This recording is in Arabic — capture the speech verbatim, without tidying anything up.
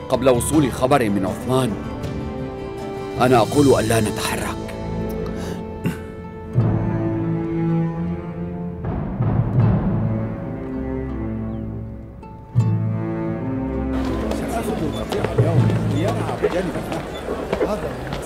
قبل وصول خبر من عثمان. أنا أقول ألا نتحرك. سآخذ القطيع اليوم ليرعى بجانب النهر. هذا